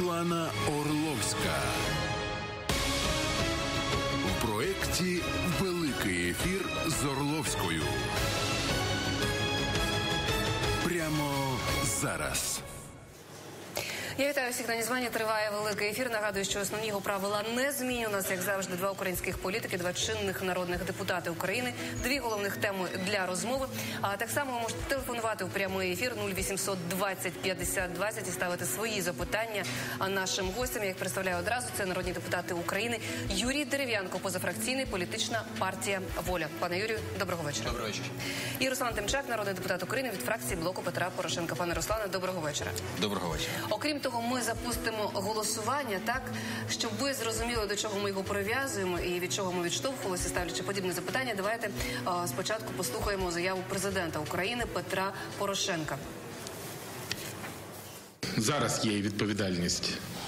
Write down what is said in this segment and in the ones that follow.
Світлана Орловська. В проєкті «Великий ефір» з Орловською. Прямо зараз. Я вітаю всіх на Нізвані. Триває великий ефір. Нагадую, що основні його правила не змінюють. У нас, як завжди, два українських політики, два чинних народних депутати України, дві головних теми для розмови. А так само ви можете телефонувати у прямий ефір 0800 20 50 20 і ставити свої запитання нашим гостям. Як представляю одразу, це народні депутати України Юрій Дерев'янко, позафракційний, політична партія «Воля». Пане Юрію, доброго вечора. Доброго вечора. І Руслан Тимчак, народний депутат України від фракції Блоку Петра Порошенка. Пане Руслане, доброго вечора. Доброго вечора. Окрім того, ми запустимо голосування, так, щоб ви зрозуміли, до чого ми його прив'язуємо і від чого ми відштовхувалися, ставлячи подібне запитання. Давайте спочатку послухаємо заяву президента України Петра Порошенка. Зараз є відповідальність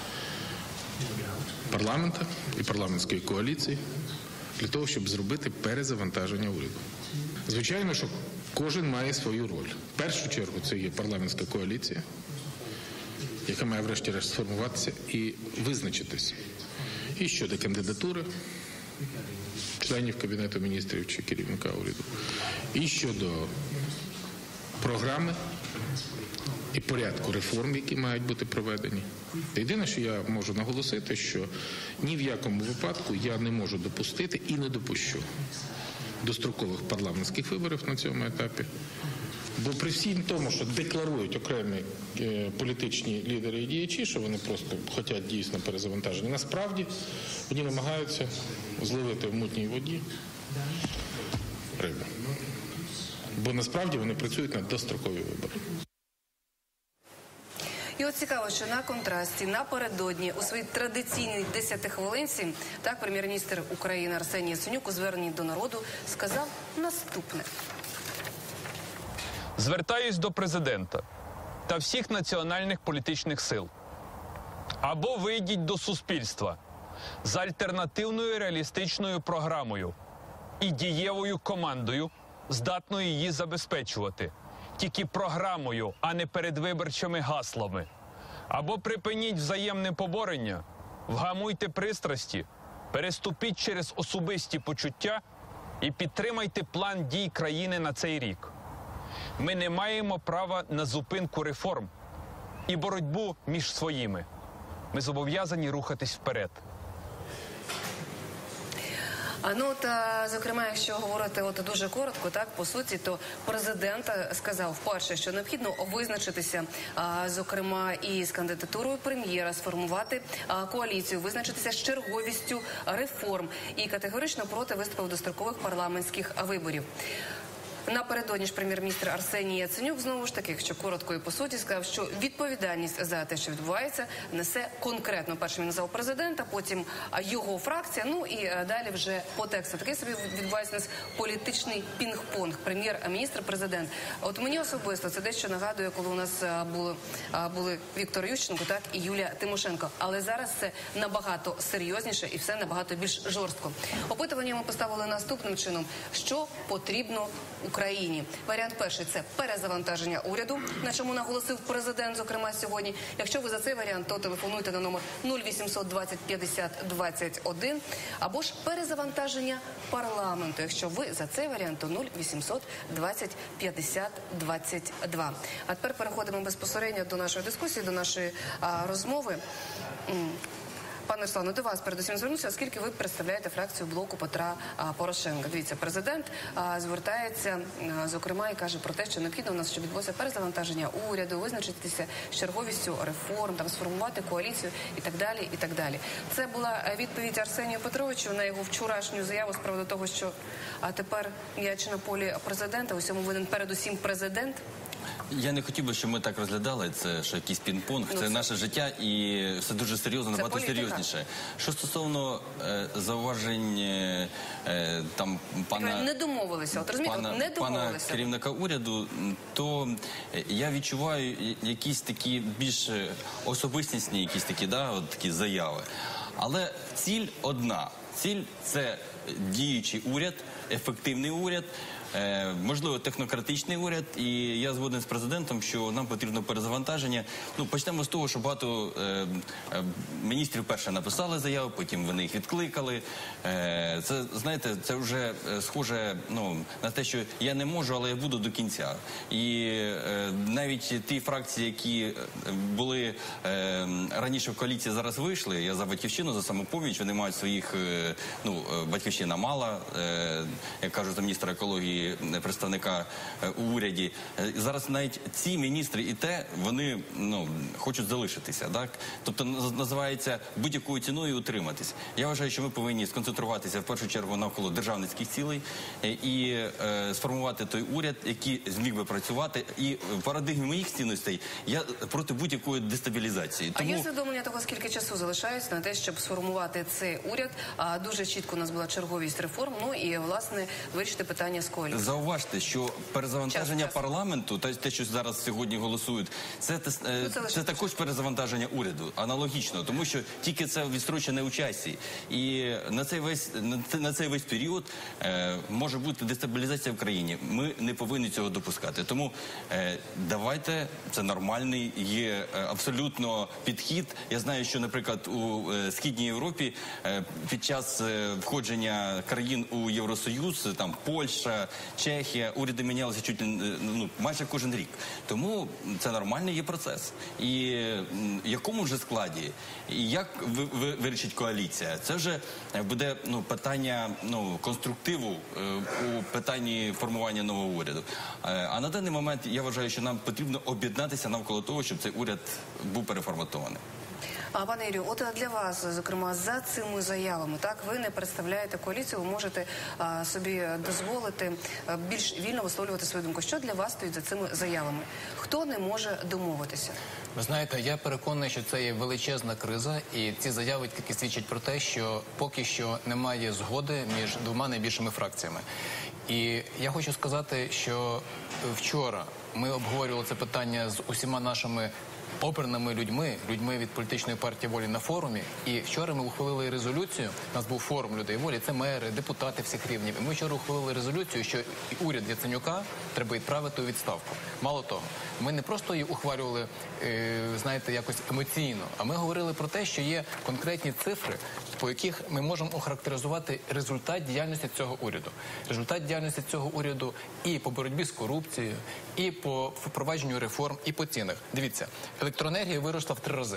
парламенту і парламентської коаліції для того, щоб зробити перезавантаження уряду. Звичайно, що кожен має свою роль. В першу чергу це є парламентська коаліція, яка має врешті-решт сформуватися і визначитись і щодо кандидатури членів Кабінету міністрів чи керівника уряду, і щодо програми і порядку реформ, які мають бути проведені. Єдине, що я можу наголосити, що ні в якому випадку я не можу допустити і не допущу дострокових парламентських виборів на цьому етапі. Бо при всім тому, що декларують окремі політичні лідери і діячі, що вони просто хочуть дійсно перезавантаження, насправді вони намагаються зловити в мутній воді рибу. Бо насправді вони працюють на дострокові вибори. І от цікаво, що на контрасті напередодні у своїй традиційній 10-хвилинці так прем'єр-міністр України Арсеній Яценюк у зверненні до народу сказав наступне. Звертаюсь до президента та всіх національних політичних сил. Або вийдіть до суспільства з альтернативною реалістичною програмою і дієвою командою, здатною її забезпечувати. Тільки програмою, а не передвиборчими гаслами. Або припиніть взаємне поборення, вгамуйте пристрасті, переступіть через особисті почуття і підтримайте план дій країни на цей рік. Ми не маємо права на зупинку реформ і боротьбу між своїми. Ми зобов'язані рухатись вперед. Зокрема, якщо говорити дуже коротко, так, по суті, то президент сказав вперше, що необхідно визначитися, зокрема, і з кандидатурою прем'єра, сформувати коаліцію, визначитися з черговістю реформ і категорично проти виступив дострокових парламентських виборів. Напередодні ж прем'єр-міністр Арсеній Яценюк, знову ж таки, якщо коротко і по суті, сказав, що відповідальність за те, що відбувається, несе конкретно. Першим він назвав президента, потім його фракція, ну і далі вже по тексту. Такий собі відбувається у нас політичний пінг-понг. Прем'єр-міністр, президент. От мені особисто це дещо нагадує, коли у нас були Віктор Ющенко, так, і Юлія Тимошенко. Але зараз це набагато серйозніше і все набагато більш жорстко. Опитування ми поставили наступним чином. Що потрібно Україні? Варіант перший – це перезавантаження уряду, на чому наголосив президент, зокрема, сьогодні. Якщо ви за цей варіант, то телефонуйте на номер 0800 20 50 21. Або ж перезавантаження парламенту. Якщо ви за цей варіант, то 0800 20 50 22. А тепер переходимо безпосередньо до нашої дискусії, до нашої розмови. Пане Руслане, до вас передусім звернуся, оскільки ви представляєте фракцію Блоку Петра Порошенка. Дивіться, президент звертається, зокрема, і каже про те, що необхідно у нас, щоб відбулося перезавантаження уряду, визначитися з черговістю реформ, там, сформувати коаліцію і так далі, і так далі. Це була відповідь Арсенію Петровичу на його вчорашню заяву з приводу того, що тепер м'яч на полі президента, усьому винен передусім президент. Я не хотів би, щоб ми так розглядали це, що якийсь пінг-понг. Це наше життя і все дуже серйозно, набагато серйозніше. Що стосовно зауважень там пана... Не домовилися, от розумієте, не домовилися. Пана керівника уряду, то я відчуваю якісь такі більш особистісні якісь такі, такі заяви. Але ціль одна. Ціль – це діючий уряд, ефективний уряд, можливо, технократичний уряд, і я згоден з президентом, що нам потрібно перезавантаження. Ну, почнемо з того, що багато міністрів перше написали заяву, потім вони їх відкликали. Це, знаєте, це вже схоже, ну, на те, що я не можу, але я буду до кінця. І навіть ті фракції, які були раніше в коаліції, зараз вийшли, я за Батьківщину, за Самопоміч, вони мають своїх, ну, Батьківщина мала, як кажуть, за міністра екології, представника у уряді. Зараз навіть ці міністри і те, вони, ну, хочуть залишитися, так? Тобто, називається будь-якою ціною утриматись. Я вважаю, що ми повинні сконцентруватися в першу чергу навколо державницьких цілей і сформувати той уряд, який зміг би працювати. І в парадигмі моїх цінностей я проти будь-якої дестабілізації. А є усвідомлення того, скільки часу залишається на те, щоб сформувати цей уряд? Дуже чітко у нас була черговість реформ, ну і, власне, вирішити питання з коаліцією. Зауважте, що перезавантаження парламенту, те, що зараз сьогодні голосують, це також перезавантаження уряду, аналогічно, тому що тільки це відстрочене у часі. І на цей весь період може бути дестабілізація в країні. Ми не повинні цього допускати. Тому давайте, це нормальний, є абсолютно підхід. Я знаю, що, наприклад, у Східній Європі під час входження країн у Євросоюз, там Польща, Чехія, уряди мінялися чуть не, майже кожен рік. Тому це нормальний є процес. І в якому вже складі, і як вирішить коаліція, це вже буде питання конструктиву у питанні формування нового уряду. А на даний момент я вважаю, що нам потрібно об'єднатися навколо того, щоб цей уряд був переформатований. Пане Юрію, от для вас, зокрема, за цими заявами, так, ви не представляєте коаліцію, ви можете собі дозволити більш вільно висловлювати свою думку. Що для вас стоїть за цими заявами? Хто не може домовитися? Ви знаєте, я переконаний, що це є величезна криза, і ці заяви тільки свідчать про те, що поки що немає згоди між двома найбільшими фракціями. І я хочу сказати, що вчора ми обговорювали це питання з усіма нашими обраними людьми від політичної партії «Волі» на форумі. І вчора ми ухвалили резолюцію, у нас був форум людей волі, це мери, депутати всіх рівнів. І ми вчора ухвалили резолюцію, що уряд Яценюка треба відправити у відставку. Мало того, ми не просто її ухвалювали, знаєте, якось емоційно, а ми говорили про те, що є конкретні цифри, по яких ми можемо охарактеризувати результат діяльності цього уряду. Результат діяльності цього уряду і по боротьбі з корупцією, і по впровадженню реформ, і по цінах. Дивіться, електроенергія виросла в 3 рази.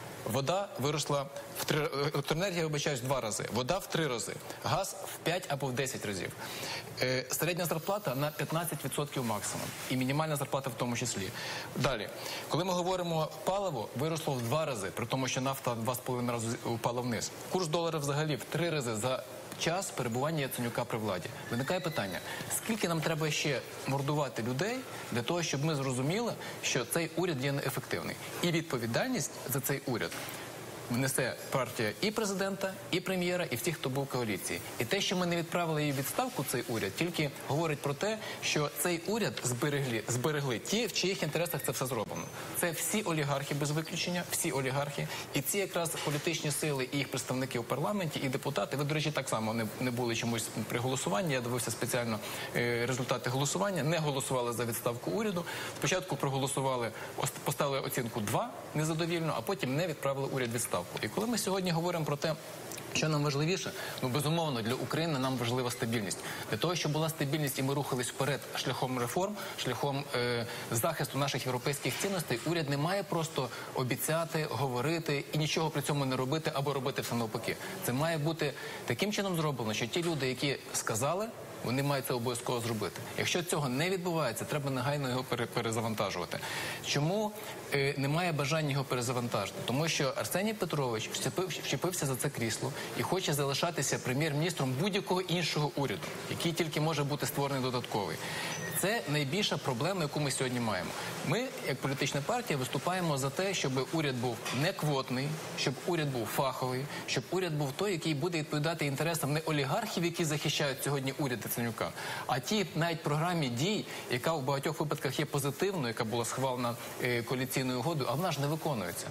Вода виросла в 3... Електроенергія, вибачаюсь, в 2 рази. Вода в 3 рази. Газ в 5 або в 10 разів. Середня зарплата на 15% максимум. І мінімальна зарплата в тому числі. Далі. Коли ми говоримо паливо, виросло в 2 рази, при тому, що нафта в 2,5 рази упала вниз. Курс долара взагалі в 3 рази за час перебування Яценюка при владі. Виникає питання, скільки нам треба ще мордувати людей для того, щоб ми зрозуміли, що цей уряд є неефективний. І відповідальність за цей уряд внесе партія і президента, і прем'єра, і всіх, хто був в коаліції. І те, що ми не відправили її в відставку, цей уряд, тільки говорить про те, що цей уряд зберегли ті, в чиїх інтересах це все зроблено. Це всі олігархи без виключення, всі олігархи. І ці якраз політичні сили і їх представники у парламенті, і депутати. Ви, до речі, так само не були чомусь при голосуванні. Я дивився спеціально результати голосування. Не голосували за відставку уряду. Спочатку проголосували, поставили оцінку 2 незадовільно, а потім не відправили уряд відставку. І коли ми сьогодні говоримо про те, що нам важливіше, безумовно, для України нам важлива стабільність. Для того, щоб була стабільність і ми рухались вперед шляхом реформ, шляхом захисту наших європейських цінностей, уряд не має просто обіцяти, говорити і нічого при цьому не робити або робити все навпаки. Це має бути таким чином зроблено, що ті люди, які сказали, вони мають це обов'язково зробити. Якщо цього не відбувається, треба негайно його перезавантажувати. Чому немає бажання його перезавантажити? Тому що Арсеній Петрович вчепився за це крісло і хоче залишатися прем'єр-міністром будь-якого іншого уряду, який тільки може бути створений додатковий. Це найбільша проблема, яку ми сьогодні маємо. Ми, як політична партія, виступаємо за те, щоб уряд був не квотний, щоб уряд був фаховий, щоб уряд був той, який буде відповідати інтересам не олігархів, які захищають сьогодні уряд Яценюка, а ті навіть програмі дій, яка в багатьох випадках є позитивною, яка була схвалена коаліційною угодою, а вона ж не виконується.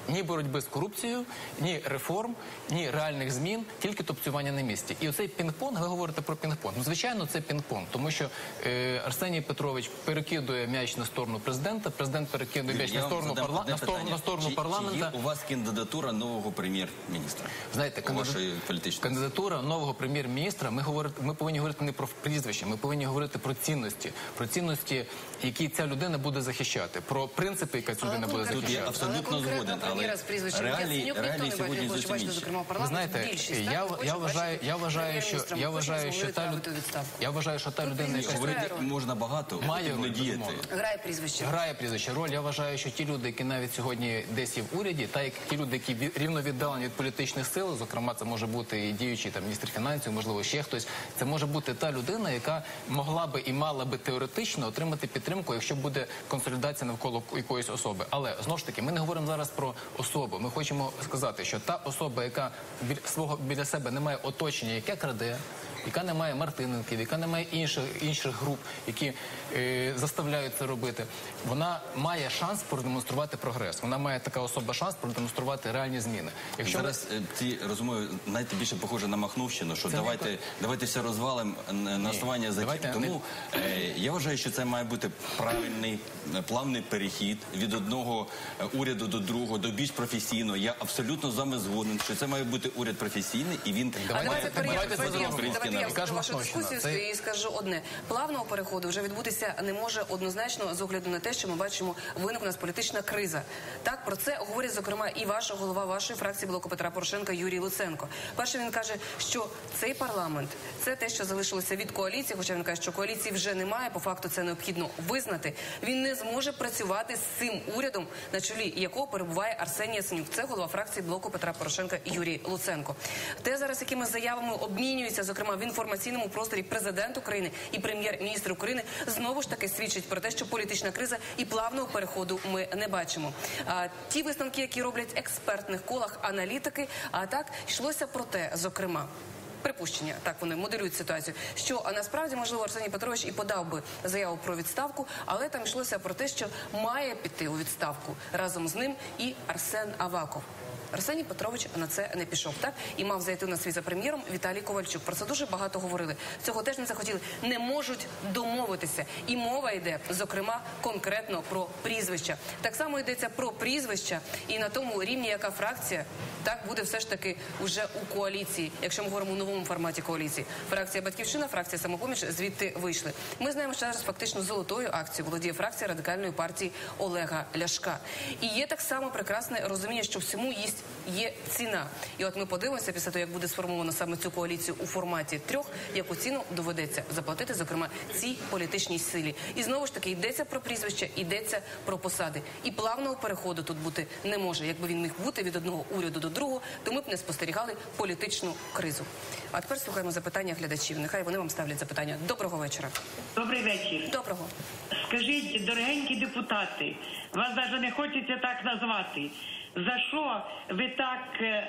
ні боротьби з корупцією, ні реформ, ні реальних змін, тільки топцювання на місці. І оцей пінг-понг, ви говорите про пінг-понг. Ну, звичайно, це пінг-понг, тому що Арсеній Петрович перекидує м'яч на сторону президента, президент перекидує м'яч на сторону парламенту. Чи є у вас кандидатура нового прем'єр-міністра? Знаєте, кандидатура нового прем'єр-міністра, ми повинні говорити не про прізвище, ми повинні говорити про цінності, які ця людина буде захищати, про принципи, які ця людина буде захищати. Я абсолютно згоден, але реалії сьогодні зовсім інші. Ви знаєте, я вважаю, що та людина, яка Говорити можна багато, потрібно діяти. Грає прізвище роль. Я вважаю, що ті люди, які навіть сьогодні десь є в уряді, та ті люди, які рівно віддалені від політичних сил, зокрема, це може бути і діючий там міністр фінансів, можливо, ще хтось, це може бути та людина, яка могла би і мала би теоретично отримати підтримку, якщо буде консолідація навколо якоїсь особи. Але, знову ж таки, ми не говоримо зараз про особу. Ми хочемо сказати, що та особа, яка біля себе не має оточення, яке краде, яка не має Мартиненків, яка не має інших груп, які заставляють це робити, вона має шанс продемонструвати прогрес. Вона має, така особа, шанс продемонструвати реальні зміни. Зараз ці розмови, знаєте, більше похоже на Махновщину, що давайте все розвалимо на основання закінчення. Тому я вважаю, що це має бути правильний, плавний перехід від одного уряду до другого, до більш професійного. Я абсолютно з вами згоден, що це має бути уряд професійний, і він я скажу вашу дискусію і скажу одне. Плавного переходу вже відбутися не може однозначно з огляду на те, що ми бачимо, виникла у нас політична криза. Так, про це говорить, зокрема, і ваша голова вашої фракції Блоку Петра Порошенка Юрій Луценко. Перше, він каже, що цей парламент – це те, що залишилося від коаліції, хоча він каже, що коаліції вже немає, по факту це необхідно визнати. Він не зможе працювати з цим урядом, на чолі якого перебуває Арсеній Яценюк. Це голова фракції Блоку Петра Порошенка Юрій Луценко. Те зараз, якими заявами обмінюються, зокрема, в інформаційному просторі президент України і прем'єр-міністр України, знову ж таки свідчить про те, що політична криза і плавного переходу ми не бачимо. Ті висновки, які роблять в експертних колах аналітики, а так йшлося про те, зокрема, припущення, так вони моделюють ситуацію, що насправді, можливо, Арсеній Петрович і подав би заяву про відставку, але там йшлося про те, що має піти у відставку разом з ним і Арсен Аваков. Арсеній Петрович на це не пішов, так? І мав зайти на свій за прем'єром Віталій Ковальчук. Про це дуже багато говорили. Цього теж не захотіли. Не можуть домовитися. І мова йде, зокрема, конкретно про прізвища. Так само йдеться про прізвища і на тому рівні, яка фракція, так буде все ж таки уже у коаліції, якщо ми говоримо у новому форматі коаліції. Фракція «Батьківщина», фракція «Самопоміч» звідти вийшли. Ми знаємо, що зараз фактично золотою акцією володіє фракція Радикальної партії Олега Ляшка. І є так само прекрасне розуміння, що всьому є ціна. І от ми подивимося після того, як буде сформовано саме цю коаліцію у форматі трьох, яку ціну доведеться заплатити, зокрема, цій політичній силі. І знову ж таки йдеться про прізвища, йдеться про посади. І плавного переходу тут бути не може. Якби він міг бути від одного уряду до другого, то ми б не спостерігали політичну кризу. А тепер слухаємо запитання глядачів. Нехай вони вам ставлять запитання. Доброго вечора. Добрий вечір. Доброго. Скажіть, дорогенькі депутати, вас навіть не хочеться так назвати. За що ви так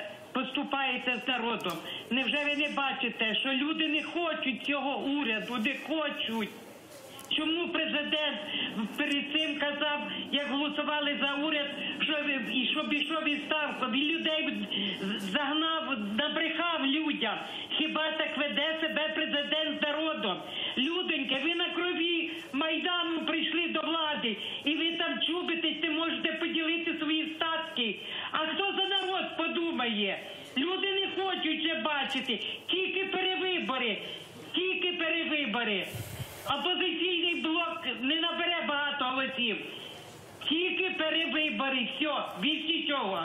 поступаєте з народом? Невже ви не бачите, що люди не хочуть цього уряду, не хочуть? Чому президент перед цим казав, як голосували за уряд, щоб ішов відставку, і людей загнав, набрехав людям? Хіба так веде себе президент з народом? Людоньки, ви на крові Майдану прийшли до влади, і ви там чубитесь, не можете поділити свої статки. А хто за народ подумає? Люди не хочуть вже бачити. Тільки перевибори. Тільки перевибори. Опозиційний блок не набере багато голосів. Тільки перевибори. Все. Більш нічого.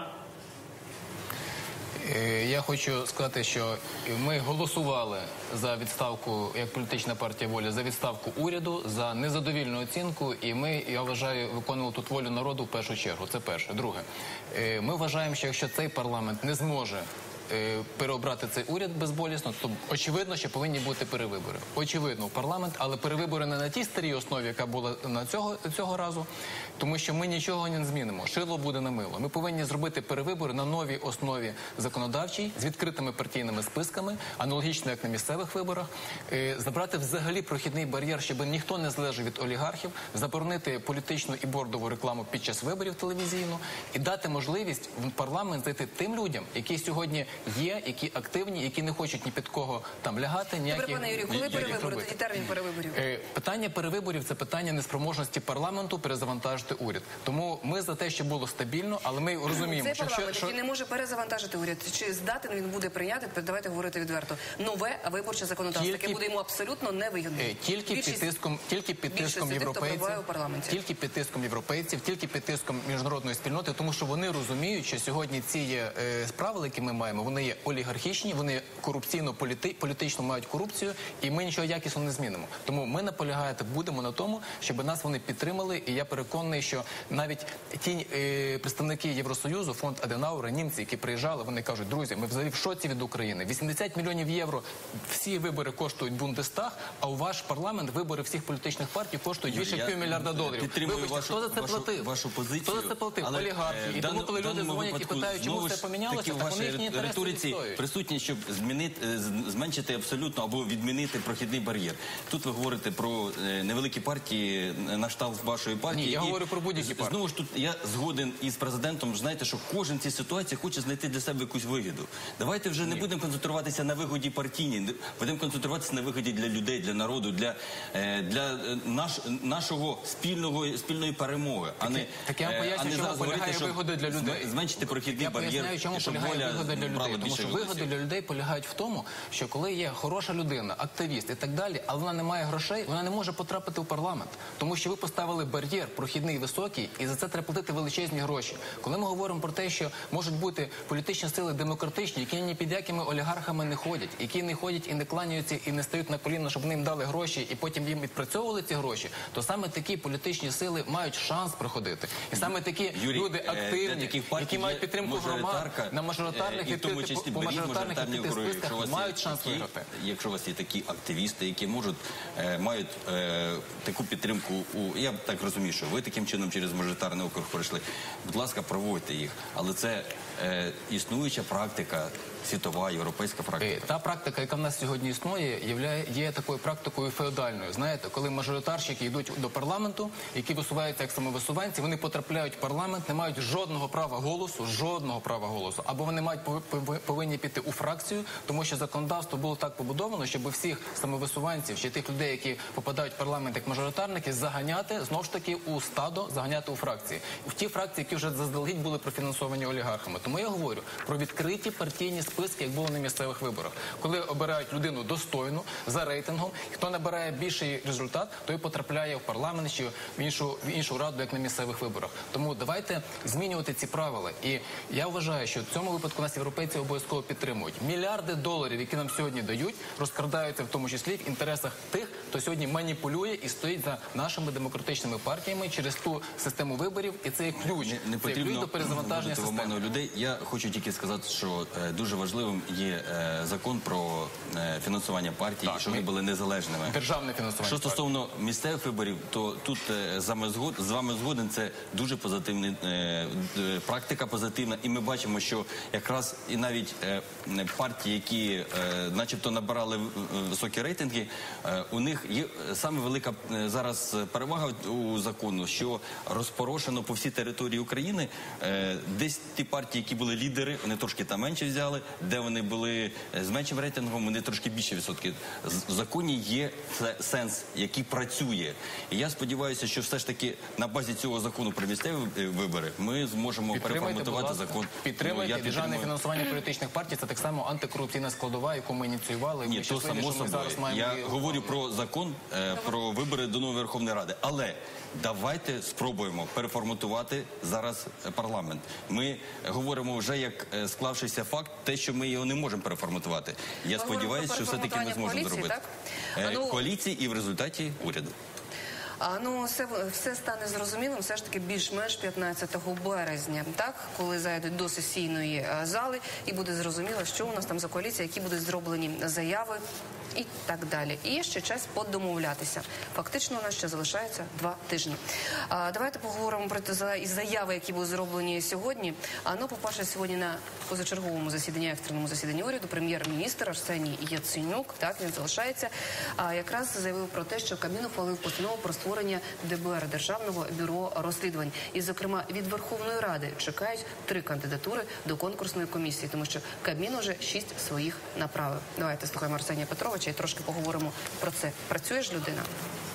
Я хочу сказати, що ми голосували за відставку, як політична партія «Воля», за відставку уряду, за незадовільну оцінку, і ми, я вважаю, виконували тут волю народу в першу чергу. Це перше. Друге, ми вважаємо, що якщо цей парламент не зможе переобрати цей уряд безболісно, то очевидно, що повинні бути перевибори. Очевидно, в парламент, але перевибори не на тій старій основі, яка була цього разу, тому що ми нічого не змінимо. Шило буде на мило. Ми повинні зробити перевибори на новій основі законодавчій, з відкритими партійними списками, аналогічно як на місцевих виборах, забрати взагалі прохідний бар'єр, щоб ніхто не залежав від олігархів, заборонити політичну і бордову рекламу під час виборів телевізійну і дати можливість в парламент зайти тим людям, які сьогодні є, які активні, які не хочуть ні під кого там лягати, ніяких... Добре, пане Юрію, коли перевибори, тоді термін перевиборів? Питання перевиборів – це питання неспроможності парламенту перезавантажити уряд. Тому ми за те, що було стабільно, але ми розуміємо, цей парламент, який не може перезавантажити уряд, чи здатен він буде прийняти, давайте говорити відверто, нове виборче законодавство, яке буде йому абсолютно невигідно. Тільки під тиском європейців, тільки під тиском міжнародної спільноти, тому що вони розуміють, що сьогодні ці правила, які ми маємо, вони є олігархічні, вони корупційно-політично мають корупцію, і ми нічого якісно не змінимо. Тому ми будемо на тому, щоб нас вони підтримали, і я переконаний, що навіть ті представники Євросоюзу, фонд Аденаура, німці, які приїжджали, вони кажуть, друзі, ми взагалі в шоці від України. 80 мільйонів євро всі вибори коштують Бундестаг, а у ваш парламент вибори всіх політичних партій коштують більше $500 мільярда. Вибачте, хто за це платив? Вашу позицію. Хто за це платив? Олігархи. І тому, коли люди дзвонять і питають, чому все помінялося, так вони їхні інтереси відстоюють. Присутні, щоб зменшити абсолютно або відмінити прохідний бар'єр. Тут ви говорите про невеликі партії, на кшталт вашої партії. Ні, я говорю про будь-які партії. Знову ж тут я згоден із президентом, знаєте, що кожен в цій ситуації хоче знайти для себе якусь вигоду. Давайте вже не будемо концентруватися на вигоді партійній, будемо концентруватися на вигоді для людей, для народу, для нашого спільної перемоги. Так я вам поясню, чому полягає вигода для людей. Зменшити прохідний бар'єр. Я поясняю, чому полягає вигода для людей. Тому що вигоди для людей полягають в тому, що коли є хороша людина, активіст і так далі, але вона не має грошей, вона не може потрапити в парламент. Тому що ви поставили бар'єр прохідний високий, і за це треба платити величезні гроші. Коли ми говоримо про те, що можуть бути політичні сили демократичні, які ні під якими олігархами не ходять, які не ходять і не кланяються, і не стають на коліна, щоб вони їм дали гроші, і потім їм відпрацьовували ці гроші, то саме такі політичні сили мають шанс проходити. І саме такі люди активні, які мають підтримку громад на мажоритарних і по мажоритарних списках, мають шанс виграти. Якщо у вас є такі активісти, які мають таку підтримку, я так розумію, що ви таким чином через мажоритарний округ пройшли, будь ласка, проводьте їх. Але це існуюча практика, світова, європейська практика. Та практика, яка в нас сьогодні існує, є такою практикою феодальною. Знаєте, коли мажоритарщики йдуть до парламенту, які висуваються як самовисуванці, вони потрапляють в парламент, не мають жодного права голосу, або вони повинні піти у фракцію, тому що законодавство було так побудовано, щоб всіх самовисуванців, чи тих людей, які попадають в парламент як мажоритарники, заганяти, знову ж таки, у стадо, заганяти у фракції. В ті фракції, які вже заздалегідь були профінансовані олігархами. Тому я говорю про відкриті партійні списки, як було на місцевих виборах. Коли обирають людину достойну, за рейтингом, хто набирає більший результат, той потрапляє в парламент чи в іншу раду, як на місцевих виборах. Тому давайте змінювати ці правила. І я вважаю, що в цьому випадку нас європейці обов'язково підтримують. Мільярди доларів, які нам сьогодні дають, розкрадаються в тому числі в інтересах тих, хто сьогодні маніпулює і стоїть за нашими демократичними партіями через ту систему виборів. І це є ключ. Не потрібно до перезавантаження системи. людей. Я хочу тільки сказати, що дуже важливим є закон про фінансування партій, щоб вони були незалежними. Державне фінансування. Що стосовно місцевих виборів, то тут з вами згоден, це дуже позитивна практика позитивна. І ми бачимо, що якраз і навіть партії, які начебто набирали високі рейтинги, у них є саме велика зараз перевага у закону, що розпорошено по всій території України. Десь ті партії, які були лідери, вони трошки там менше взяли, де вони були з меншим рейтингом, вони трошки більше відсотки. В законі є сенс, який працює. І я сподіваюся, що все ж таки на базі цього закону про місцеві вибори ми зможемо переформатувати закон. Підтримуйте. Державне фінансування політичних партій – це так само антикорупційна складова, яку ми ініціювали. Ні, то само собою. Я говорю про закон, про вибори до нової Верховної Ради. Але давайте спробуємо переформатувати зараз парламент. Ми говоримо вже як склавшийся факт, те, що ми його не можемо переформатувати. Я сподіваюся, що все-таки ми зможемо зробити. Коаліції і в результаті уряду. Ну, все стане зрозумілим все ж таки більш-менш 15 березня, так? Коли зайдуть до сесійної зали і буде зрозуміло, що у нас там за коаліція, які будуть зроблені заяви і так далі. І є ще час подомовлятися. Фактично у нас ще залишається 2 тижні. Давайте поговоримо про ті заяви, які були зроблені сьогодні. Ну, по-перше, сьогодні на позачерговому засіданні, екстреному засіданні уряду, прем'єр-міністр Арсеній Яценюк, так, він залишається, якраз заявив про те, що Кабмін ухвалив постанову про створення ДБР, Державного бюро розслідувань. І, зокрема, від Верховної Ради чекають 3 кандидатури до конкурсної комісії, тому що Кабмін уже 6 своїх направив. Давайте слухаємо Арсенія Петровича і трошки поговоримо про це. Працює ж людина?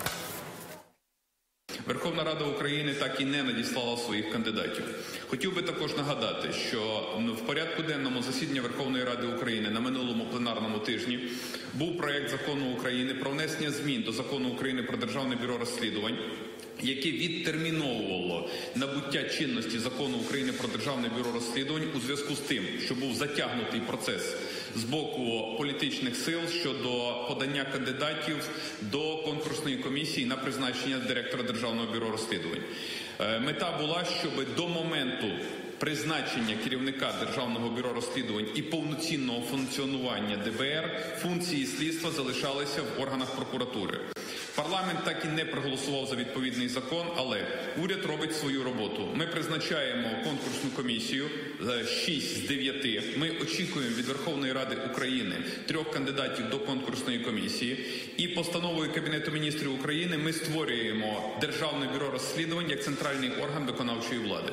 Верховна Рада України так і не надіслала своїх кандидатів. Хотів би також нагадати, що в порядку денному засідання Верховної Ради України на минулому пленарному тижні був проект закону України про внесення змін до Закону України про Державне бюро розслідувань, яке відтерміновувало набуття чинності Закону України про Державне бюро розслідувань у зв'язку з тим, що був затягнутий процес з боку політичних сил щодо подання кандидатів до конкурсної комісії на призначення директора Державного бюро розслідувань. Мета була, щоб до моменту призначення керівника Державного бюро розслідувань і повноцінного функціонування ДБР функції слідства залишалися в органах прокуратури. Парламент так і не проголосував за відповідний закон, але уряд робить свою роботу. Ми призначаємо конкурсну комісію 6 з 9. Ми очікуємо від Верховної Ради України 3 кандидатів до конкурсної комісії. І постановою Кабінету міністрів України ми створюємо Державне бюро розслідувань як центральний орган виконавчої влади.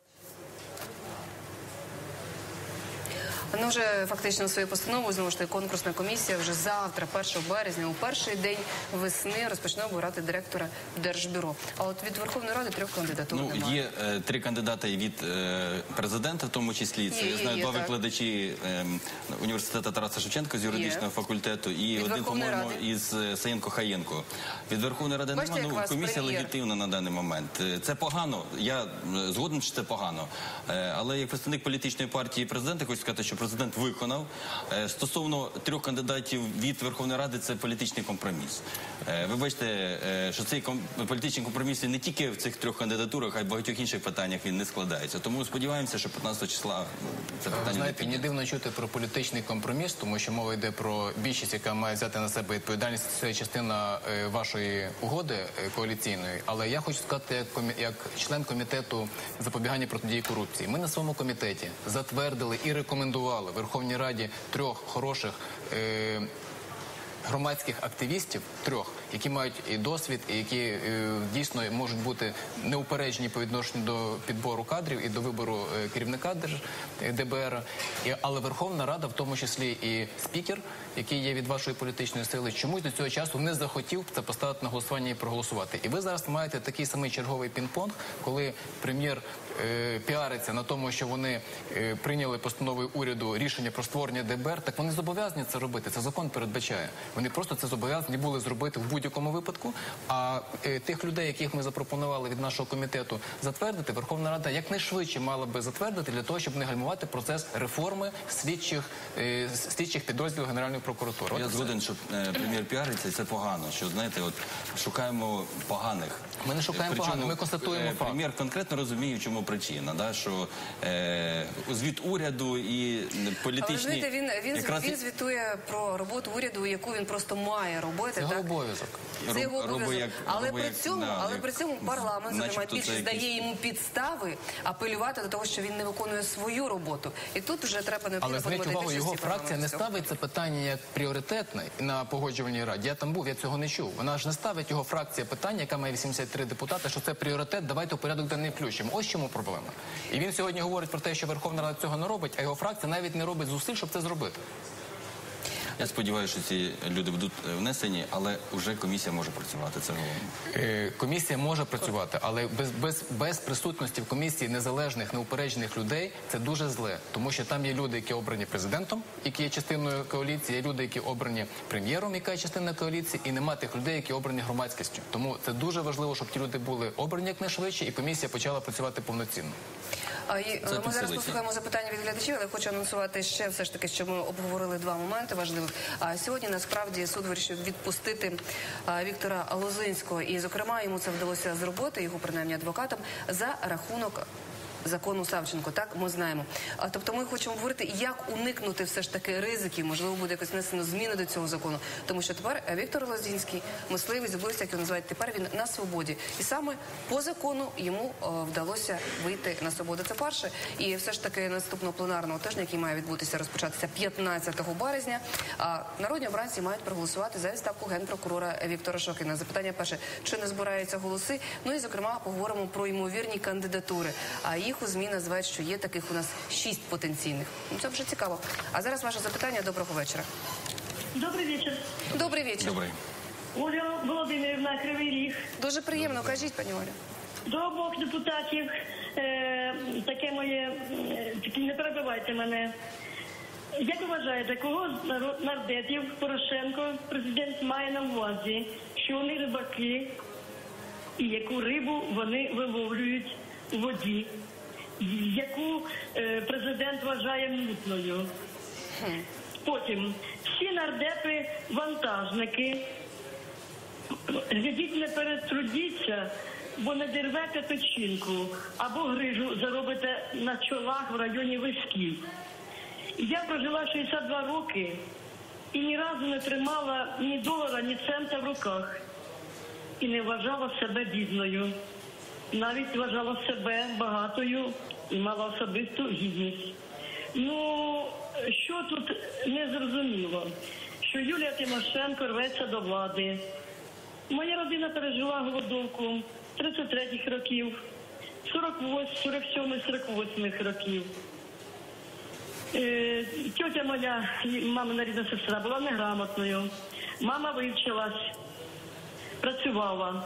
Ну, вже фактично своєю постановою, знову ж таки, конкурсна комісія вже завтра, 1 березня, у перший день весни розпочне обирати директора Держбюро. А от від Верховної Ради 3 кандидатур немає. Є 3 кандидати від президента, в тому числі. Це, я знаю, 2 викладачі університету Тараса Шевченка з юридичного факультету і один, по-моєму, із Саєнко-Хаєнко. Від Верховної Ради немає, комісія легітимна на даний момент. Це погано, я згоден, що це погано. Але як представник політичної партії президента, хочу сказати, що президент виконав. Стосовно 3 кандидатів від Верховної Ради, це політичний компроміс. Ви бачите, що цей політичний компроміс не тільки в цих 3 кандидатурах, а й в багатьох інших питаннях він не складається. Тому сподіваємося, що 15 числа це питання не піде. Знаєте, не дивно чути про політичний компроміс, тому що мова йде про більшість, яка має взяти на себе відповідальність. Це частина вашої угоди коаліційної. Але я хочу сказати, як член комітету запобігання протидії корупції. Ми на своєму комітеті затвердили і рекомендували Верховній Раді 3 хороших громадських активістів, 3, які мають і досвід, і які дійсно можуть бути неупереджені по відношенню до підбору кадрів і до вибору керівника ДБР. Але Верховна Рада, в тому числі і спікер, який є від вашої політичної сили, чомусь до цього часу не захотів це поставити на голосування і проголосувати. І ви зараз маєте такий самий черговий пінг-понг, коли прем'єр піариться на тому, що вони прийняли постановою уряду рішення про створення ДБР, так вони зобов'язані це робити. Це закон передбачає. Вони просто це зобов'язані були зробити в будь-якому випадку. А тих людей, яких ми запропонували від нашого комітету затвердити, Верховна Рада якнайшвидше мала би затвердити для того, щоб не гальмувати процес реформи слідчих підрозділів Генеральної прокуратури. Я згоден, що прем'єр піариться, і це погано. Що, знаєте, от шукаємо поганих. Ми не шукаємо поганих, ми констатуємо факт. Прем'єр конкретно розуміє, в чому причина, да, що звіт уряду і політичні... Але, знаєте, він звітує про роботу уряду, яку він просто має робити. Це його обов'язок. Це його обов'язок. Але при цьому парламент, зокрема, більше дає йому підстави апелювати до того, що він не виконує свою роботу. І тут вже треба необхідно подивитися. Але, зверніть увагу, його фракція не ставить це питання як пріоритетне на Погоджувальній раді. Я там був, я цього не чув. Вона ж не ставить його фракція питання, яка має 83 депутати, що це пріоритет, давайте у порядок денний включимо. Ось чому проблема. І він сьогодні говорить про те, що Верховна Рада цього не робить, а його фракція навіть не робить зусиль, щоб це зробити. Я сподіваюся, що ці люди будуть внесені, але вже комісія може працювати. Це головне. Комісія може працювати, але без присутності в комісії незалежних, неупереджених людей це дуже зле. Тому що там є люди, які обрані президентом, які є частиною коаліції, є люди, які обрані прем'єром, яка є частина коаліції, і нема тих людей, які обрані громадськістю. Тому це дуже важливо, щоб ті люди були обрані якнайшвидше, і комісія почала працювати повноцінно. Ми зараз послухаємо запитання від глядачів, але хочу анонсувати ще все ж таки, що ми обговорили два моменти важливих. Сьогодні, насправді, суд вирішив відпустити Віктора Лозинського. І, зокрема, йому це вдалося зробити, його, принаймні, адвокатом, за рахунок закону Савченко, так, ми знаємо. Тобто ми хочемо говорити, як уникнути все ж таки ризиків, можливо, буде якось внесено зміни до цього закону. Тому що тепер Віктор Лозинський, мисливець, вбивця, як його називають, тепер він на свободі. І саме по закону йому вдалося вийти на свободу. Це перше. І все ж таки наступного пленарного тижня, який має відбутися, розпочатися 15 березня, народні обранці мають проголосувати за відставку генпрокурора Віктора Шокіна. Запитання перше, чи не збираються голоси? Ну і, зокрема, поговоримо про ймовірні кандидатури. А їх у ЗМІ називають, що є таких у нас 6 потенційних. Ну, це вже цікаво. А зараз ваше запитання. Доброго вечора. Добрий вечір. Добрий вечір. Добрий. Оля Володимирівна, Кривий Ріг. Дуже приємно. Кажіть, пані Оля. До обох депутатів, таке моє, не перебивайте мене. Як ви вважаєте, кого з нардепів Порошенко президент має на увазі, що вони рибаки і яку рибу вони виловлюють у воді, яку президент вважає мутною? Потім, всі нардепи вантажники, глядіть, не перетрудіться, бо не дірвете печінку, або грижу заробите на чолах в районі Виськів. Я прожила 62 роки і ні разу не тримала ні долара, ні цента в руках. І не вважала себе бідною. Навіть вважала себе багатою і мала особисту гідність. Ну, що тут не зрозуміло? Що Юлія Тимошенко рветься до влади. Моя родина пережила голодовку 33-х років, 47-48 років. Тьотя моя, мамина рідна сестра, була неграмотною. Мама вивчилась, працювала.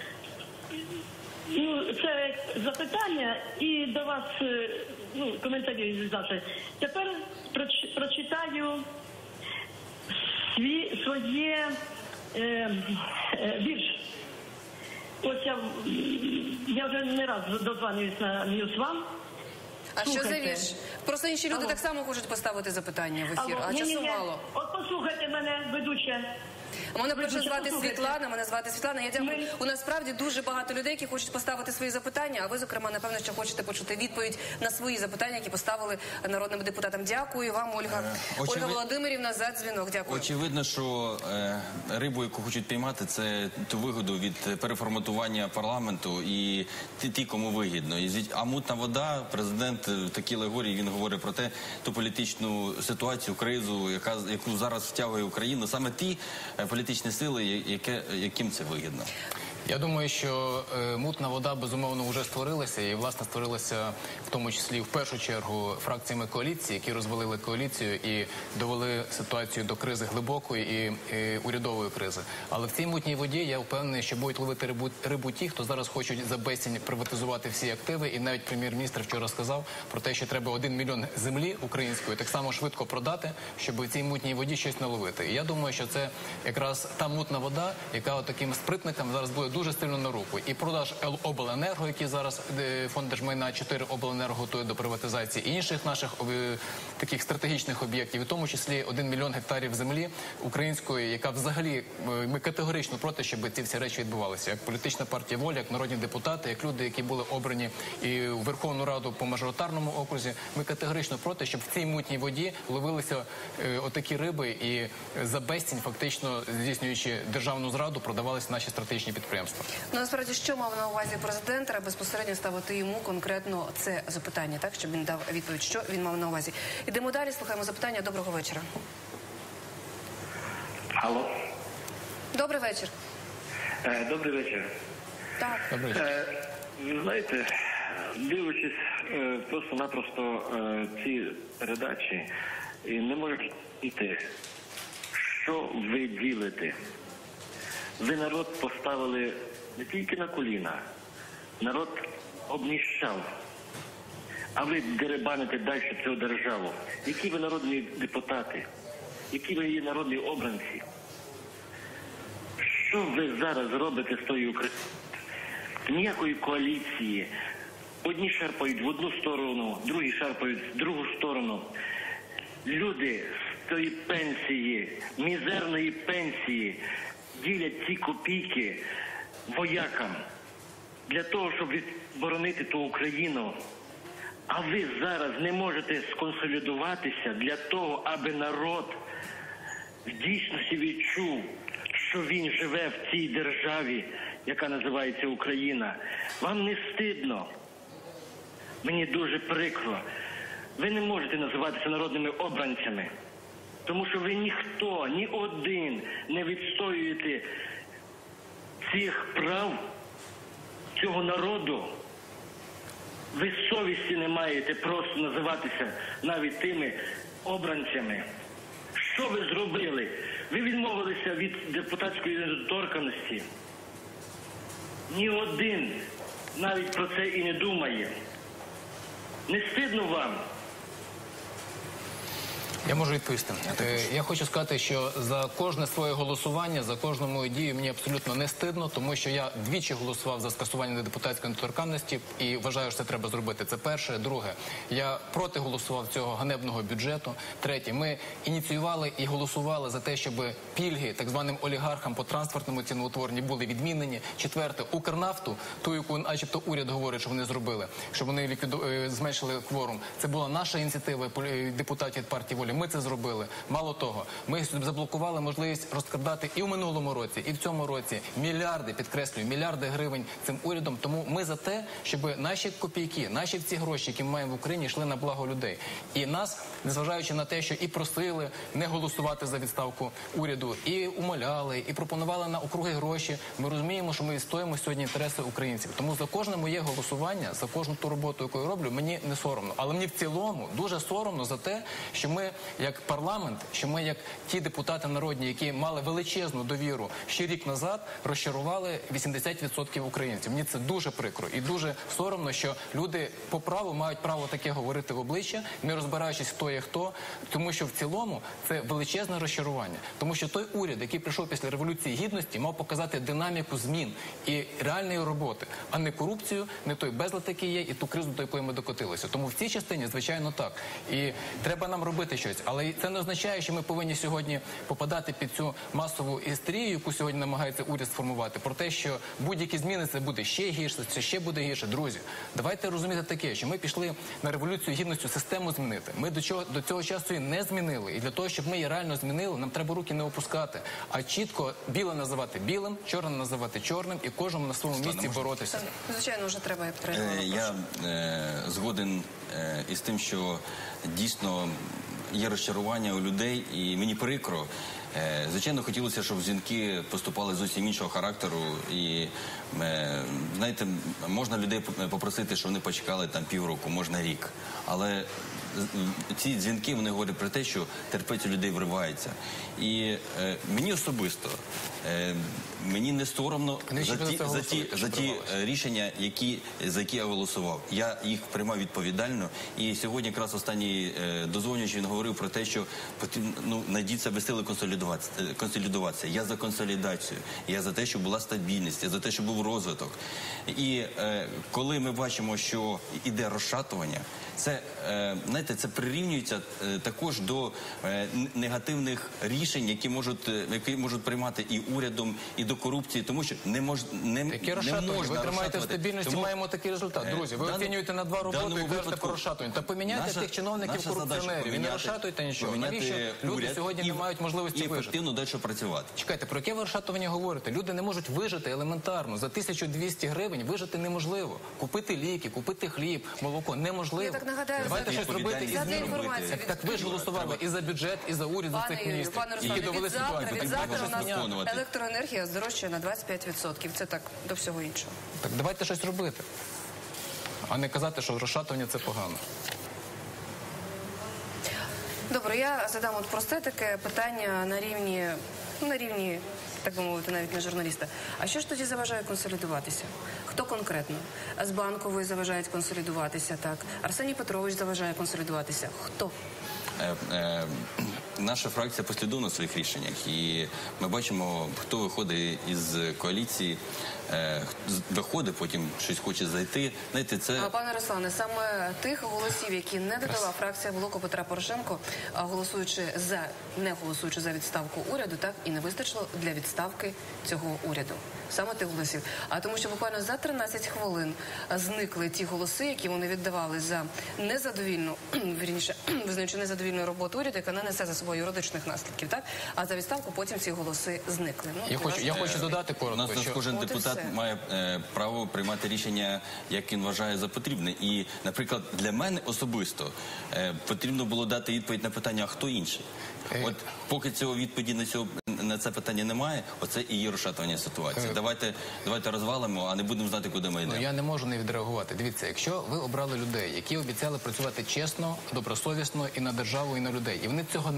Ну, це запитання і до вас коментарі здати. Тепер прочитаю своє вірш. Ось я вже не раз дозвонююсь на News One. А слухайте. Що за вірш? Просто інші люди так само хочуть поставити запитання в ефір, а часу мало. От послухайте мене, ведуча. Мене перше звати Світлана. Я дякую. У нас справді дуже багато людей, які хочуть поставити свої запитання, а ви, зокрема, напевно, що хочете почути відповідь на свої запитання, які поставили народним депутатам. Дякую вам, Ольга Володимирівна, за дзвінок. Дякую. Очевидно, що рибу, яку хочуть піймати, це ту вигоду від переформатування парламенту і ті, кому вигідно. А мутна вода, президент в такій алегорії, він говорить про ту політичну ситуацію, кризу, яку зараз втягує Україну. Саме ті політичні сили, яким це вигідно. Я думаю, що мутна вода, безумовно, вже створилася, і, власне, створилася в тому числі, в першу чергу, фракціями коаліції, які розвалили коаліцію і довели ситуацію до кризи глибокої і урядової кризи. Але в цій мутній воді, я впевнений, що будуть ловити рибу ті, хто зараз хочуть за безцінь приватизувати всі активи, і навіть прем'єр-міністр вчора сказав про те, що треба 1 мільйон землі української так само швидко продати, щоб в цій мутній воді щось наловити. І я думаю, що це якраз та мутна вода, яка таким спритникам зараз буде дуже сильно на руку. І продаж обленерго, який зараз фонд держмайна 4 обленерго готує до приватизації, і інших наших таких стратегічних об'єктів, в тому числі 1 мільйон гектарів землі української, яка взагалі, ми категорично проти, щоб ці всі речі відбувалися. Як політична партія «Воля», як народні депутати, як люди, які були обрані і в Верховну Раду по мажоритарному окрузі, ми категорично проти, щоб в цій мутній воді ловилися отакі риби і за безцінь, фактично здійснюючи державну зраду, продавалися наші стратегічні підприємства. Ну, насправді, що мав на увазі президент, треба безпосередньо ставити йому конкретно це запитання, так, щоб він дав відповідь, що він мав на увазі. Ідемо далі, слухаємо запитання. Доброго вечора. Алло. Добрий вечір. Добрий вечір. Так. Добрий вечір. Знаєте, дивлячись просто-напросто ці передачі, не можу йти, що ви ділите. Ви народ поставили не тільки на коліна, народ обніщав, а ви дерибаните далі цю державу. Які ви народні депутати? Які ви є народні обранці? Що ви зараз робите з тою Україною? Ніякої коаліції, Одні шарпають в одну сторону, другі шарпають в другу сторону. Люди з тої пенсії, мізерної пенсії, ділять ці копійки воякам для того, щоб відборонити ту Україну. А ви зараз не можете сконсолідуватися для того, аби народ в дійсності відчув, що він живе в цій державі, яка називається Україна. Вам не стидно? Мені дуже прикро. Ви не можете називатися народними обранцями, тому що ви ніхто, ні один не відстоюєте цих прав цього народу. Ви совісті не маєте просто називатися навіть тими обранцями. Що ви зробили? Ви відмовилися від депутатської недоторканності. Ні один навіть про це і не думає. Не стидно вам? Я можу відповісти. Я хочу сказати, що за кожне своє голосування, за кожну мою дію мені абсолютно не стидно, тому що я двічі голосував за скасування депутатської недоторканності і вважаю, що це треба зробити. Це перше. Друге, я проти голосував цього ганебного бюджету. Третє, ми ініціювали і голосували за те, щоб пільги так званим олігархам по транспортному ціноутворенню були відмінені. Четверте, Укрнафту, ту, яку начебто уряд говорить, що вони зробили, щоб вони зменшили кворум. Це була наша ініціатива депутатів партії «Воля». Ми це зробили. Мало того, ми заблокували можливість розкрадати і в минулому році, і в цьому році мільярди, підкреслюю, мільярди гривень цим урядом. Тому ми за те, щоб наші копійки, наші ці гроші, які ми маємо в Україні, йшли на благо людей. І нас, незважаючи на те, що і просили не голосувати за відставку уряду, і умоляли, і пропонували на округи гроші, ми розуміємо, що ми відстоїмо сьогодні інтереси українців. Тому за кожне моє голосування, за кожну ту роботу, яку я роблю, мені не соромно. Але мені в цілому дуже соромно за те, що ми як парламент, що ми як ті депутати народні, які мали величезну довіру ще рік назад, розчарували 80% українців. Мені це дуже прикро і дуже соромно, що люди по праву мають право таке говорити в обличчя, не розбираючись, хто є хто, тому що в цілому це величезне розчарування. Тому що той уряд, який прийшов після Революції Гідності, мав показати динаміку змін і реальної роботи, а не корупцію, не той безлад, який є, і ту кризу, до якої ми докотилися. Тому в цій частині, звичайно, так. І треба нам робити щось. Але це не означає, що ми повинні сьогодні попадати під цю масову істерію, яку сьогодні намагається уряд сформувати, про те, що будь-які зміни це буде ще гірше, це ще буде гірше. Друзі, давайте розуміти таке, що ми пішли на Революцію Гідності систему змінити. Ми до цього часу її не змінили. І для того, щоб ми її реально змінили, нам треба руки не опускати, а чітко біле називати білим, чорне називати чорним і кожному на своєму місці боротися. Звичайно, вже треба Я згоден із тим, що дійсно є розчарування у людей, і мені прикро. Звичайно, хотілося, щоб дзвінки поступали зовсім іншого характеру. І, знаєте, можна людей попросити, щоб вони почекали там півроку, можна рік. Але ці дзвінки, вони говорять про те, що терпець у людей вривається. І мені особисто, мені не соромно за ті рішення, за які я голосував. Я їх приймав відповідально. І сьогодні якраз останній дозвонюючий він говорив про те, що потрібно знайдіть себе сили консолідуватися. Я за консолідацію, я за те, щоб була стабільність, я за те, щоб був розвиток. І коли ми бачимо, що іде розшатування, це, знаєте, це прирівнюється також до негативних рішень, які можуть приймати і урядом, і до корупції, тому що не можна розшатувати. Ви тримаєте в стабільності, маємо такий результат. Друзі, ви оцінюєте на два роботи і кажете про розшатування. Та поміняйте тих чиновників корупціонерів і не розшатуйте нічого. Навіщо люди сьогодні не мають можливості вижити? І ефективно далі працювати. Чекайте, про яке ви розшатування говорите? Люди не можуть вижити елементарно. За 1200 гривень вижити неможливо. Купити ліки, купити хліб, молоко неможливо. Я так нагадаю, давайте щось робити і змінювати. Так ви ж голосували і за бюджет, і за уряд, за цих міністрів. Які довели ситуацію. Від завтра у нас електроенергія здорожчає на 25%. Це так, до всього іншого. Так давайте щось робити. А не казати, що розшатування – це погано. Добре, я задам от просте таке питання на рівні, так би мовити, навіть не журналіста. А що ж тоді заважає консолідуватися? Хто конкретно? З Банкової заважають консолідуватися, так? Арсеній Петрович заважає консолідуватися. Хто? Наша фракція послідовна в своїх рішеннях, і ми бачимо, хто виходить із коаліції. виходить, потім щось хоче зайти. Знаєте, це... Пане Руслане, саме тих голосів, які не додала фракція Блоку Петра Порошенко, не голосуючи за відставку уряду, так і не вистачило для відставки цього уряду. Саме тих голосів. А тому, що буквально за 13 хвилин зникли ті голоси, які вони віддавали за незадовільну, вірніше, визнаючи незадовільну роботу уряду, яка не несе за собою юридичних наслідків, так? А за відставку потім ці голоси зникли. Я хочу додати коротко, у нас що кожен депутат має право приймати рішення, як він вважає за потрібне. І, наприклад, для мене особисто потрібно було дати відповідь на питання, а хто інший? От поки цього відповіді на це питання немає, оце і є розшатування ситуації. Давайте розвалимо, а не будемо знати, куди ми йдемо. Я не можу не відреагувати. Дивіться, якщо ви обрали людей, які обіцяли працювати чесно, добросовісно і на державу, і на людей, і вони цього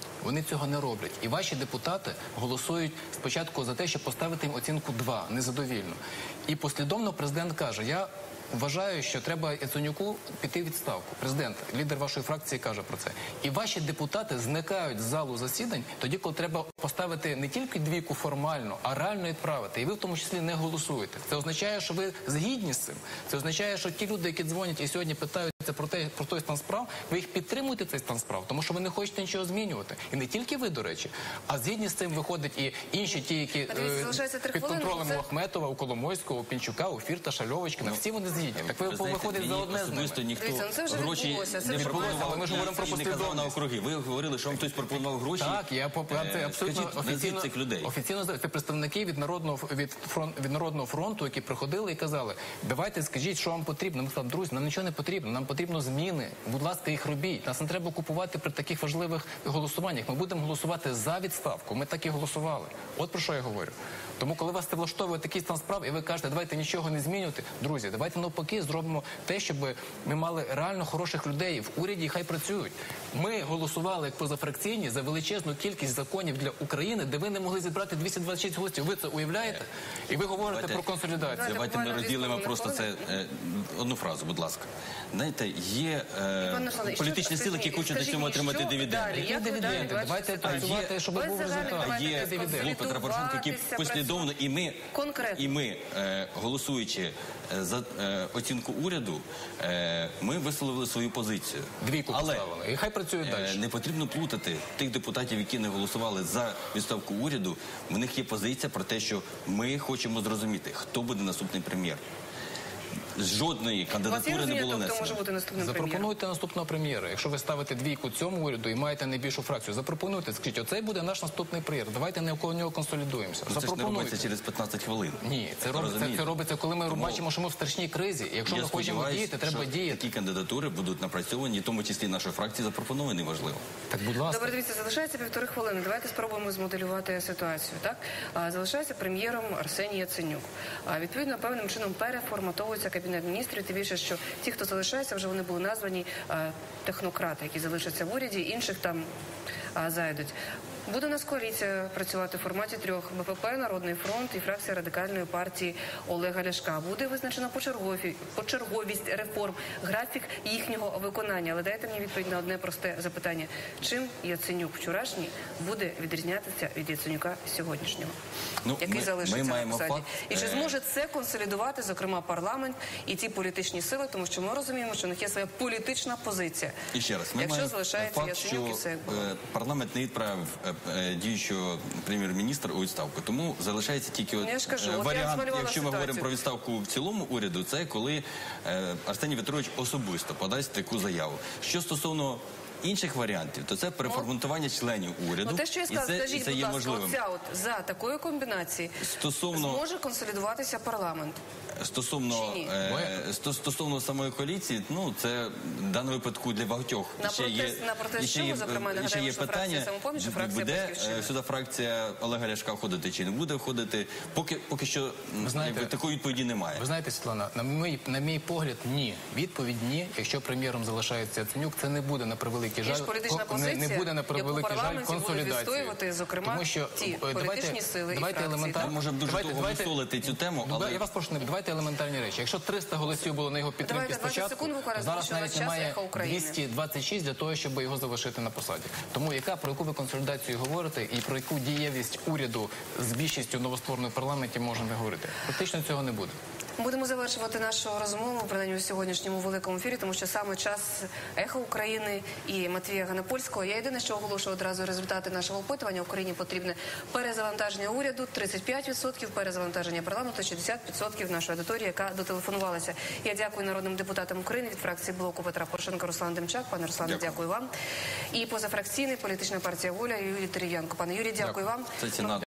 не роблять. І ваші депутати голосують спочатку за те, щоб поставити їм оцінку 2, незадовільно. І послідовно президент каже, я вважаю, що треба Яценюку піти в відставку. Президент, лідер вашої фракції, каже про це. І ваші депутати зникають з залу засідань тоді, коли треба поставити не тільки 2 формально, а реально відправити. І ви в тому числі не голосуєте. Це означає, що ви згідні з цим. Це означає, що ті люди, які дзвонять і сьогодні питаються про той стан справ, ви їх підтримуєте, цей стан справ, тому що ви не хочете нічого змінювати. І не тільки ви, до речі, а згідні з цим виходить і інші ті, які під контролем у Ахметова, у Коломойського, у Пінчука, у Фірташа, Льовочкіна, всі вони згідні. Так ви виходить за одне з ними. Ніхто гроші не пропонував, але ми ж говоримо про послідовність. На округи. Ви говорили, що вам хтось пропонував гроші. Так, це абсолютно офіційно. Це представники від Народного фронту, які приходили і казали, давайте скажіть, що вам потрібно. Ми сказали, друзі, нам нічого не потрібно, нам потрібно зміни. Будь ласка, їх робіть. Нас не треба купувати при таких важливих голосуваннях. Ми будемо голосувати за відставку. Ми так і голосували. От про що я говорю. Тому, коли вас це влаштовує такий стан справ, і ви кажете, давайте нічого не змінювати, друзі, давайте навпаки зробимо те, щоб ми мали реально хороших людей в уряді, і хай працюють. Ми голосували як позафракційні за величезну кількість законів для України, де ви не могли зібрати 226 голосів. Ви це уявляєте? І ви говорите про консолідацію. Давайте ми розділимо просто це одну фразу, будь ласка. Знаєте, є політичні сили, які хочуть до цього отримати дивіденди. Які дивіденди? Давайте працювати, щоб був результат. Є Блок Петра Порошенка, які послідовно, і ми, голосуючи за оцінку уряду, ми висловили свою позицію. 2 поставили. І хай працюють далі. Не потрібно плутати тих депутатів, які не голосували за відставку уряду. В них є позиція про те, що ми хочемо зрозуміти, хто буде наступний прем'єр. Жодної кандидатури не було внесено. Запропонуйте наступного прем'єра. Якщо ви ставите 2 цьому уряду і маєте найбільшу фракцію, запропонуйте, скажіть, оцей буде наш наступний прем'єр. Давайте навколо нього консолідуємося. Це ж не робиться через 15 хвилин. Ні, це робиться, коли ми бачимо, що ми в страшній кризі. І якщо ми хочемо діяти, треба діяти. Такі кандидатури будуть напрацьовані, в тому числі нашої фракції запропоновані, важливо. Так, будь ласка. Добре, дивіться, залишається 1,5 хвилини. Давайте спробуємо змоделювати ситуацію. Так? Залишається прем'єром Арсеній Яценюк. Відповідно, певним чином переформатовується Кабінет міністрів. Тим більше, що ті, хто залишається, вже вони були названі технократи, які залишаться в уряді, інших там зайдуть. Буде у нас коаліція працювати в форматі 3: БПП, Народний фронт і фракція Радикальної партії Олега Ляшка. Буде визначена почерговість реформ, графік їхнього виконання. Але дайте мені відповідь на одне просте запитання. Чим Яценюк вчорашній буде відрізнятися від Яценюка сьогоднішнього, який залишиться на посаді? І чи зможе це консолідувати, зокрема, парламент і ті політичні сили, тому що ми розуміємо, що у них є своя політична позиція. І ще раз, ми маємо факт, що парламент не відправив діючого прем'єр-міністра у відставку. Тому залишається тільки варіант, якщо ми говоримо про відставку в цілому уряду, це коли Арсеній Петрович особисто подасть таку заяву. Що стосовно інших варіантів, то це переформатування членів уряду. Те, що я сказав, скажіть, будь ласка, оця за такої комбінації зможе консолідуватися парламент? Стосовно самої коаліції, це в даному випадку для багатьох на протест чому, зокрема, нагадаємо, що фракція «Самопоміч», фракція «Батьківщина». Буде сюди фракція Олега Ляшка входити чи не буде входити? Поки що такої відповіді немає. Ви знаєте, Світлана, на мій погляд, ні. Відповідь ні. Якщо прем'єром залишається Яценюк, це не буде, на превеликий превеликий жаль, політична позиція, не буде на превеликий яку жаль парламенті будуть консолідації. відстоювати, зокрема, Тому що ті політичні сили і фракції. Ми можемо дуже довго висолити цю тему, але... Я вас прошу, давайте елементарні речі. Якщо 300 голосів було на його підтримки спочатку, зараз навіть немає 226 для того, щоб його залишити на посаді. Тому про яку ви консолідацію говорите і про яку дієвість уряду з більшістю новоствореної в парламенті можемо говорити? Практично цього не буде. Будемо завершувати нашу розмову, принаймні у сьогоднішньому великому ефірі, тому що саме час «Ехо України» і Матвія Ганапольського. Я єдине, що оголошую одразу результати нашого опитування. Україні потрібне перезавантаження уряду 35%, перезавантаження парламенту 60% нашої аудиторії, яка дотелефонувалася. Я дякую народним депутатам України від фракції блоку Петра Порошенка Руслан Демчак. Пане Руслане, дякую вам. І позафракційний політична партія «Воля» Юрій Дерев'янко. Пане Юрій, дякую вам.